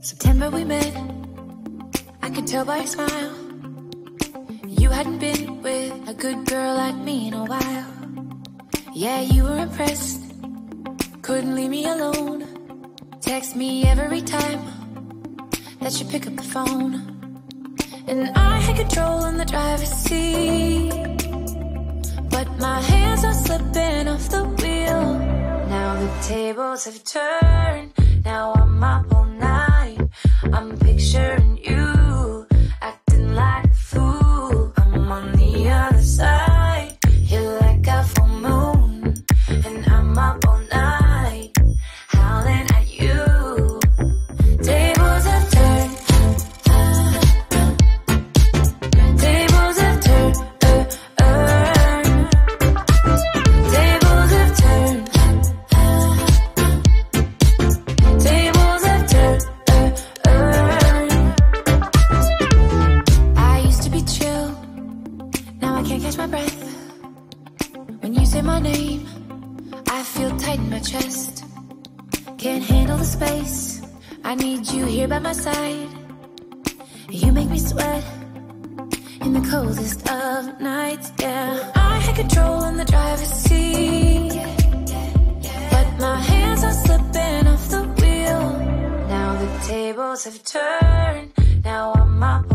September we met, I could tell by your smile. You hadn't been with a good girl like me in a while. Yeah, you were impressed, couldn't leave me alone. Text me every time that you pick up the phone. And I had control in the driver's seat, but my hands are slipping off the wheel. Now the tables have turned, now I'm up all night. I'm picturing you, acting like a fool. I'm on the other side, you're like a full moon. And I'm up all night, howling at you. Tables have turned, tables have turned, tables have turned, tables have turned. I used to be chill, now I can't catch my breath. When you say my name, I feel tight in my chest. Can't handle the space, I need you here by my side. You make me sweat in the coldest of nights, yeah. I had control in the driver's seat, but my hands are slipping off the wheel. Now the tables have turned, now I'm up